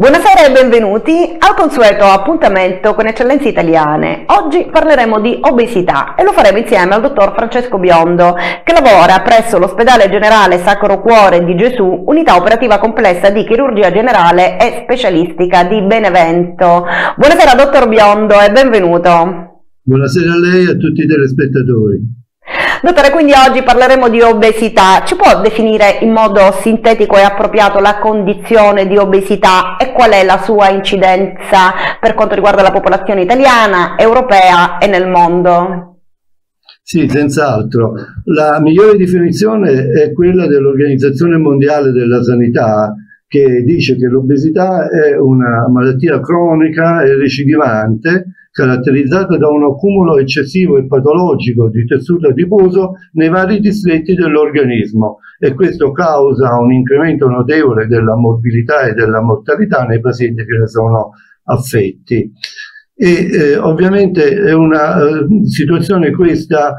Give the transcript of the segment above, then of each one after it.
Buonasera e benvenuti al consueto appuntamento con Eccellenze Italiane. Oggi parleremo di obesità e lo faremo insieme al dottor Francesco Biondo, che lavora presso l'Ospedale Generale Sacro Cuore di Gesù, unità operativa complessa di chirurgia generale e specialistica di Benevento. Buonasera dottor Biondo e benvenuto. Buonasera a lei e a tutti i telespettatori. Dottore, quindi oggi parleremo di obesità. Ci può definire in modo sintetico e appropriato la condizione di obesità e qual è la sua incidenza per quanto riguarda la popolazione italiana, europea e nel mondo? Sì, senz'altro. La migliore definizione è quella dell'Organizzazione Mondiale della Sanità, che dice che l'obesità è una malattia cronica e recidivante caratterizzata da un accumulo eccessivo e patologico di tessuto adiposo nei vari distretti dell'organismo, e questo causa un incremento notevole della morbidità e della mortalità nei pazienti che ne sono affetti. Ovviamente è una situazione questa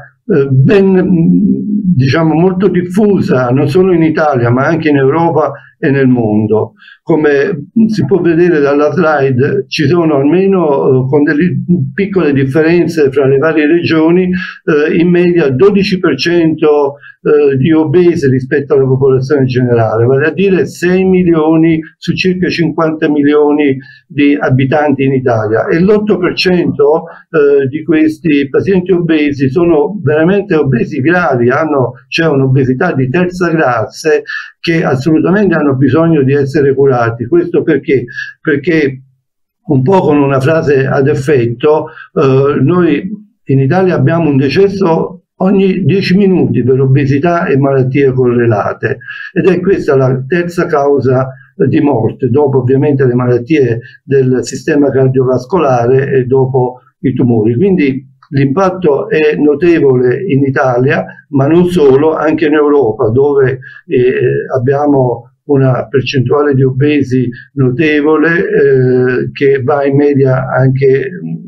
molto diffusa non solo in Italia ma anche in Europa e nel mondo. Come si può vedere dalla slide, ci sono almeno con delle piccole differenze fra le varie regioni, in media 12% di obesi rispetto alla popolazione generale, vale a dire 6 milioni su circa 50 milioni di abitanti in Italia, e l'8% di questi pazienti obesi sono veramente obesi gravi, c'è un'obesità di terza classe che assolutamente hanno bisogno di essere curati. Questo perché? Perché, un po' con una frase ad effetto, noi in Italia abbiamo un decesso ogni 10 minuti per obesità e malattie correlate, ed è questa la terza causa di morte, dopo ovviamente le malattie del sistema cardiovascolare e dopo i tumori. Quindi l'impatto è notevole in Italia, ma non solo, anche in Europa, dove abbiamo una percentuale di obesi notevole, che va in media anche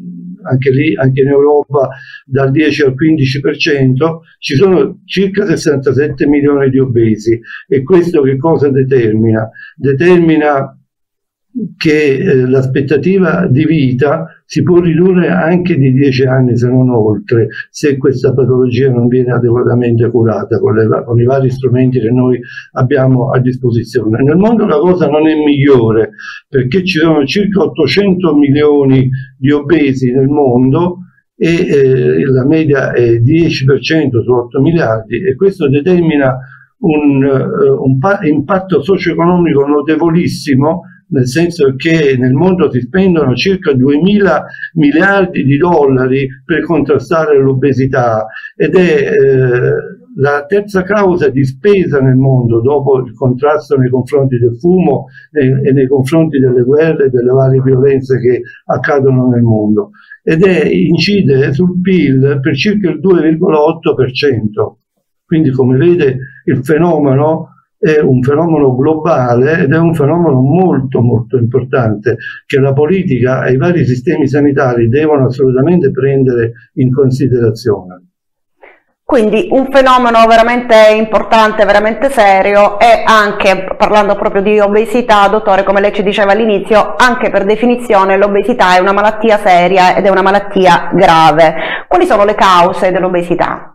in Europa dal 10 al 15%, ci sono circa 67 milioni di obesi. E questo che cosa determina? Determina che l'aspettativa di vita si può ridurre anche di 10 anni, se non oltre, se questa patologia non viene adeguatamente curata con i vari strumenti che noi abbiamo a disposizione. Nel mondo la cosa non è migliore, perché ci sono circa 800 milioni di obesi nel mondo e la media è 10% su 8 miliardi, e questo determina un impatto socio-economico notevolissimo, nel senso che nel mondo si spendono circa 2.000 miliardi di dollari per contrastare l'obesità, ed è la terza causa di spesa nel mondo, dopo il contrasto nei confronti del fumo e nei confronti delle guerre e delle varie violenze che accadono nel mondo, ed incide sul PIL per circa il 2,8%. Quindi, come vede, il fenomeno è un fenomeno globale ed è un fenomeno molto molto importante, che la politica e i vari sistemi sanitari devono assolutamente prendere in considerazione. Quindi un fenomeno veramente importante, veramente serio, e anche, parlando proprio di obesità, dottore, come lei ci diceva all'inizio, anche per definizione l'obesità è una malattia seria ed è una malattia grave. Quali sono le cause dell'obesità?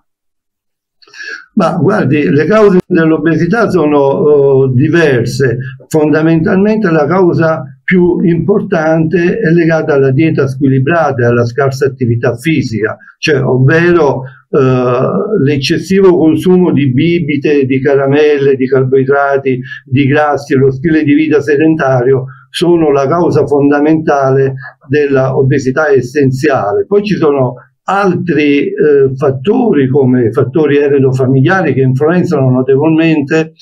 Ma guardi, le cause dell'obesità sono diverse. Fondamentalmente la causa più importante è legata alla dieta squilibrata e alla scarsa attività fisica, cioè ovvero l'eccessivo consumo di bibite, di caramelle, di carboidrati, di grassi e lo stile di vita sedentario sono la causa fondamentale della obesità essenziale. Poi ci sono altri fattori, come fattori eredofamiliari, che influenzano notevolmente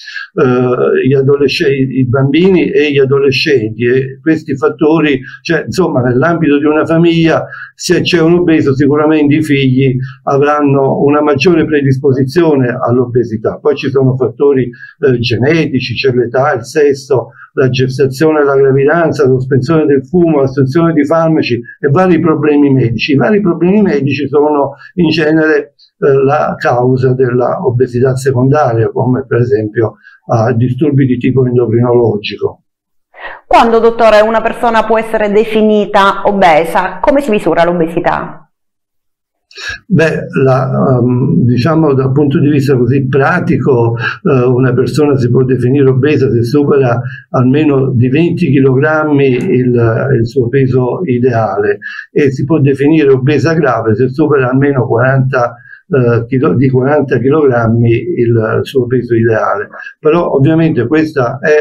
i bambini e gli adolescenti, e questi fattori, cioè insomma nell'ambito di una famiglia, se c'è un obeso sicuramente i figli avranno una maggiore predisposizione all'obesità. Poi ci sono fattori genetici, c'è l'età, il sesso, la gestazione e la gravidanza, la sospensione del fumo, l'assunzione di farmaci e vari problemi medici. I vari problemi medici sono in genere la causa della obesità secondaria, come per esempio disturbi di tipo endocrinologico. Quando, dottore, una persona può essere definita obesa? Come si misura l'obesità? Beh, diciamo dal punto di vista così pratico, una persona si può definire obesa se supera almeno di 20 kg il suo peso ideale, e si può definire obesa grave se supera almeno 40 di 40 kg il suo peso ideale. Però ovviamente questa è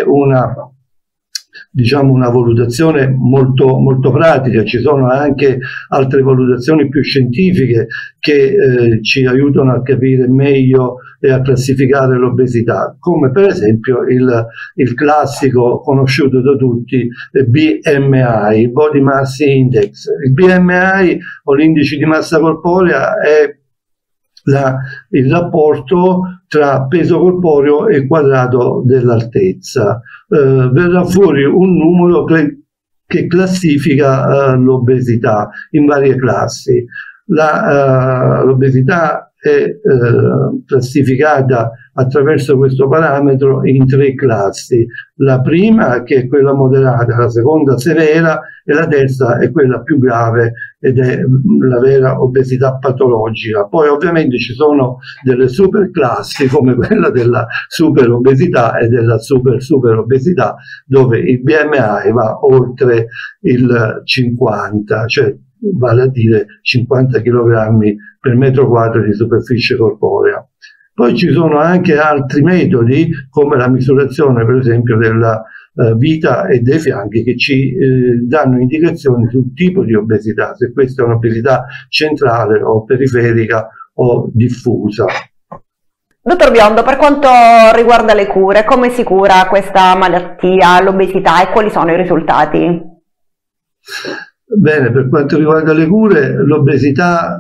diciamo una valutazione molto, molto pratica. Ci sono anche altre valutazioni più scientifiche che ci aiutano a capire meglio e a classificare l'obesità, come per esempio il classico conosciuto da tutti BMI, Body Mass Index. Il BMI, o l'indice di massa corporea, è il rapporto tra peso corporeo e quadrato dell'altezza. Verrà fuori un numero che classifica l'obesità in varie classi. L'obesità è classificata attraverso questo parametro in 3 classi. La prima, che è quella moderata, la seconda severa, e la terza è quella più grave, ed è la vera obesità patologica. Poi ovviamente ci sono delle super classi, come quella della super obesità e della super obesità, dove il BMI va oltre il 50, cioè vale a dire 50 kg per metro quadro di superficie corporea. Poi ci sono anche altri metodi, come la misurazione per esempio della vita e dei fianchi, che ci danno indicazioni sul tipo di obesità, se questa è un'obesità centrale o periferica o diffusa. Dottor Biondo, per quanto riguarda le cure, come si cura questa malattia, l'obesità, e quali sono i risultati? Bene, per quanto riguarda le cure, l'obesità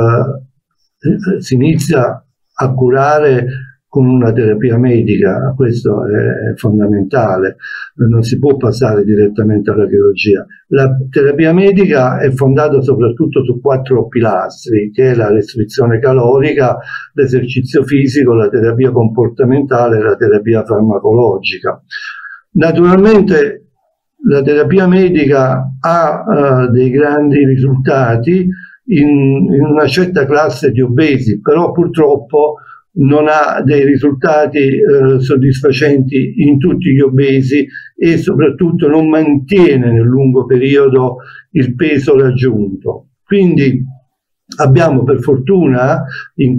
si inizia a curare con una terapia medica. Questo è fondamentale, non si può passare direttamente alla chirurgia. La terapia medica è fondata soprattutto su 4 pilastri, che è la restrizione calorica, l'esercizio fisico, la terapia comportamentale e la terapia farmacologica. Naturalmente la terapia medica ha dei grandi risultati in una certa classe di obesi, però purtroppo non ha dei risultati soddisfacenti in tutti gli obesi, e soprattutto non mantiene nel lungo periodo il peso raggiunto. Quindi abbiamo, per fortuna, in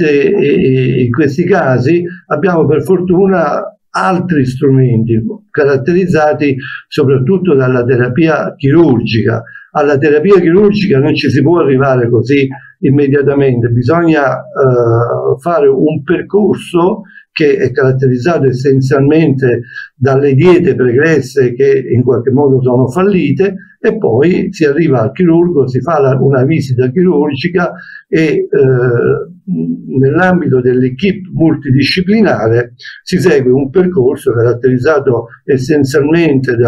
questi casi, abbiamo per fortuna altri strumenti caratterizzati soprattutto dalla terapia chirurgica. Alla terapia chirurgica non ci si può arrivare così immediatamente, bisogna fare un percorso che è caratterizzato essenzialmente dalle diete pregresse che in qualche modo sono fallite, e poi si arriva al chirurgo, si fa una visita chirurgica e nell'ambito dell'equipe multidisciplinare si segue un percorso caratterizzato essenzialmente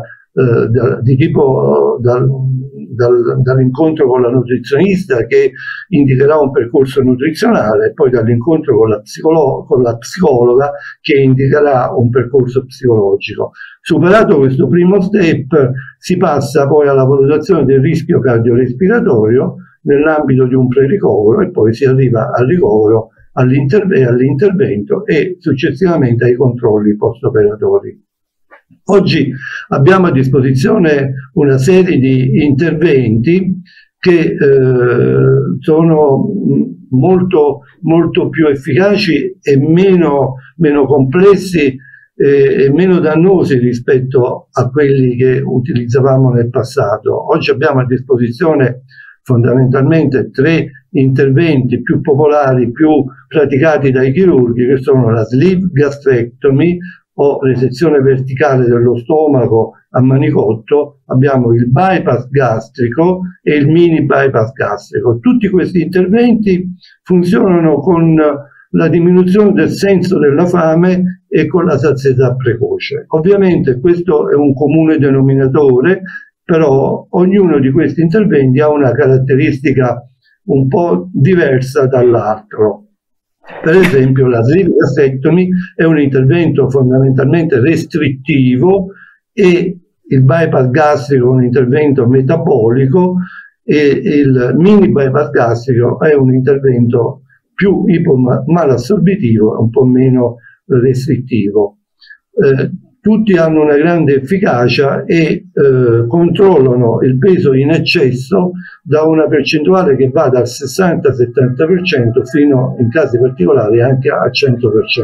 dall'incontro con la nutrizionista, che indicherà un percorso nutrizionale, poi dall'incontro con la psicologa, che indicherà un percorso psicologico. Superato questo primo step, si passa poi alla valutazione del rischio cardiorespiratorio nell'ambito di un pre-ricovero, e poi si arriva al ricovero, all'intervento e successivamente ai controlli post-operatori. Oggi abbiamo a disposizione una serie di interventi che sono molto più efficaci e meno complessi e meno dannosi rispetto a quelli che utilizzavamo nel passato. Oggi abbiamo a disposizione fondamentalmente 3 interventi più popolari, più praticati dai chirurghi, che sono la sleeve gastrectomy, o resezione verticale dello stomaco a manicotto, abbiamo il bypass gastrico e il mini bypass gastrico. Tutti questi interventi funzionano con la diminuzione del senso della fame e con la sazietà precoce. Ovviamente questo è un comune denominatore, però ognuno di questi interventi ha una caratteristica un po' diversa dall'altro. Per esempio la sleeve gastrectomy è un intervento fondamentalmente restrittivo e il bypass gastrico è un intervento metabolico e il mini bypass gastrico è un intervento più ipomalassorbitivo, un po' meno restrittivo. Tutti hanno una grande efficacia e controllano il peso in eccesso da una percentuale che va dal 60-70% fino, in casi particolari, anche al 100%.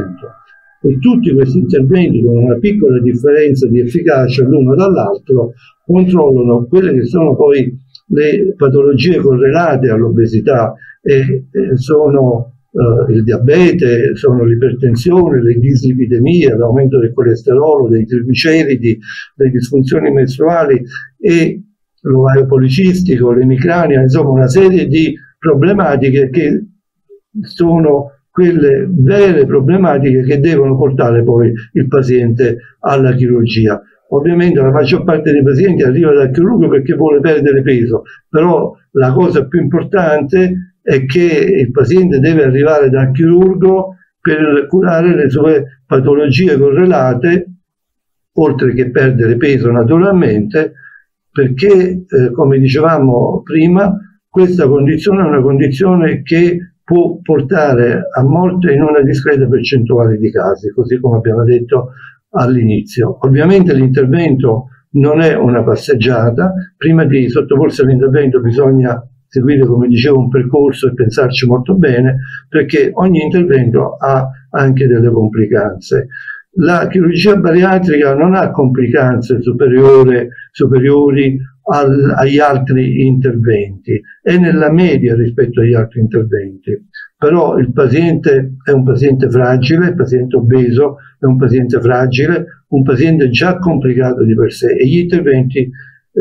E tutti questi interventi, con una piccola differenza di efficacia l'uno dall'altro, controllano quelle che sono poi le patologie correlate all'obesità e sono il diabete, sono l'ipertensione, le dislipidemie, l'aumento del colesterolo, dei trigliceridi, le disfunzioni mestruali e l'ovaio policistico, l'emicrania, insomma una serie di problematiche che sono quelle vere problematiche che devono portare poi il paziente alla chirurgia. Ovviamente la maggior parte dei pazienti arriva dal chirurgo perché vuole perdere peso, però la cosa più importante è che il paziente deve arrivare dal chirurgo per curare le sue patologie correlate, oltre che perdere peso naturalmente, perché come dicevamo prima, questa condizione è una condizione che può portare a morte in una discreta percentuale di casi, così come abbiamo detto all'inizio. Ovviamente l'intervento non è una passeggiata, prima di sottoporsi all'intervento bisogna seguire, come dicevo, un percorso e pensarci molto bene, perché ogni intervento ha anche delle complicanze. La chirurgia bariatrica non ha complicanze superiori agli altri interventi, è nella media rispetto agli altri interventi, però il paziente è un paziente fragile, il paziente obeso è un paziente fragile, un paziente già complicato di per sé, e gli interventi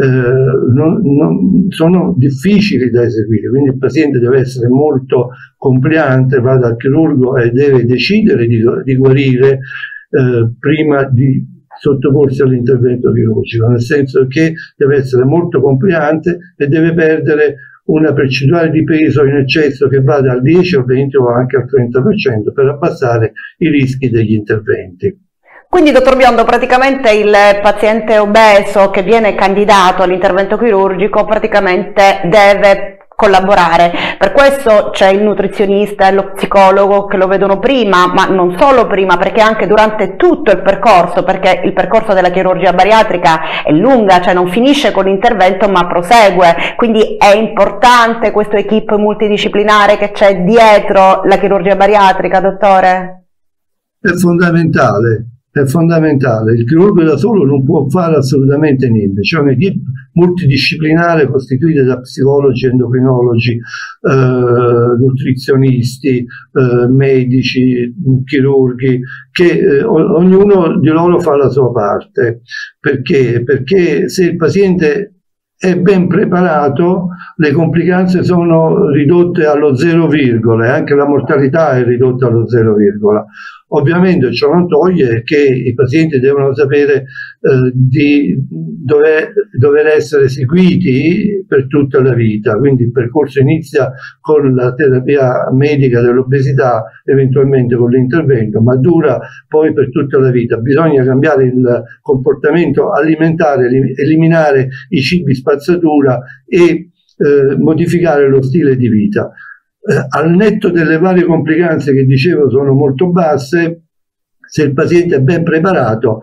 sono difficili da eseguire, quindi il paziente deve essere molto compliante, va dal chirurgo e deve decidere di guarire prima di sottoporsi all'intervento chirurgico, nel senso che deve essere molto compliante e deve perdere una percentuale di peso in eccesso che va dal 10 al 20 o anche al 30% per abbassare i rischi degli interventi. Quindi, dottor Biondo, praticamente il paziente obeso che viene candidato all'intervento chirurgico praticamente deve collaborare. Per questo c'è il nutrizionista e lo psicologo che lo vedono prima, ma non solo prima, perché anche durante tutto il percorso, perché il percorso della chirurgia bariatrica è lunga, cioè non finisce con l'intervento ma prosegue, quindi è importante questo equipe multidisciplinare che c'è dietro la chirurgia bariatrica, dottore? È fondamentale. È fondamentale, il chirurgo da solo non può fare assolutamente niente, c'è un'equipe multidisciplinare costituita da psicologi, endocrinologi, nutrizionisti, medici, chirurghi, che ognuno di loro fa la sua parte. Perché? Perché se il paziente è ben preparato, le complicanze sono ridotte allo 0, e anche la mortalità è ridotta allo 0. Ovviamente ciò non toglie che i pazienti devono sapere di dover essere seguiti per tutta la vita, quindi il percorso inizia con la terapia medica dell'obesità, eventualmente con l'intervento, ma dura poi per tutta la vita. Bisogna cambiare il comportamento alimentare, eliminare i cibi spazzatura e modificare lo stile di vita. Al netto delle varie complicanze che dicevo sono molto basse, se il paziente è ben preparato,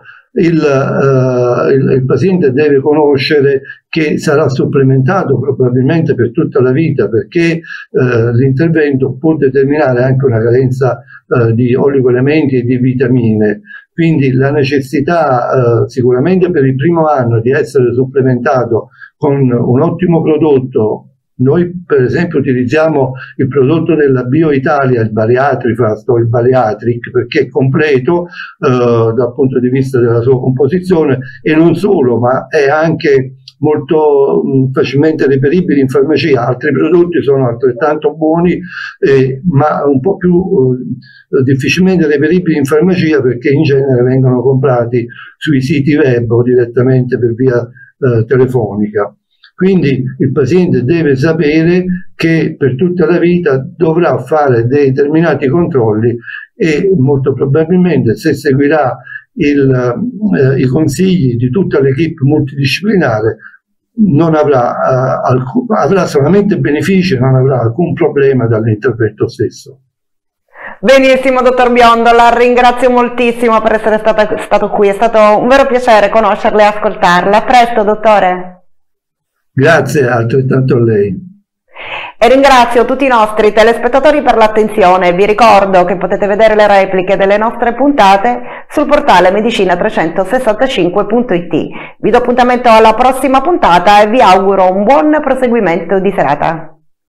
il paziente deve conoscere che sarà supplementato probabilmente per tutta la vita, perché l'intervento può determinare anche una carenza di oligoelementi e di vitamine. Quindi la necessità sicuramente per il primo anno di essere supplementato con un ottimo prodotto. Noi per esempio utilizziamo il prodotto della BioItalia, il Bariatrifast o il Bariatric, perché è completo dal punto di vista della sua composizione, e non solo, ma è anche molto facilmente reperibile in farmacia. Altri prodotti sono altrettanto buoni, ma un po' più difficilmente reperibili in farmacia, perché in genere vengono comprati sui siti web o direttamente per via telefonica. Quindi il paziente deve sapere che per tutta la vita dovrà fare determinati controlli, e molto probabilmente, se seguirà i consigli di tutta l'equipe multidisciplinare, avrà solamente benefici, non avrà alcun problema dall'intervento stesso. Benissimo, dottor Biondo, la ringrazio moltissimo per essere stato qui, è stato un vero piacere conoscerla e ascoltarla. A presto, dottore. Grazie, altrettanto a lei. E ringrazio tutti i nostri telespettatori per l'attenzione. Vi ricordo che potete vedere le repliche delle nostre puntate sul portale medicina365.it. Vi do appuntamento alla prossima puntata e vi auguro un buon proseguimento di serata.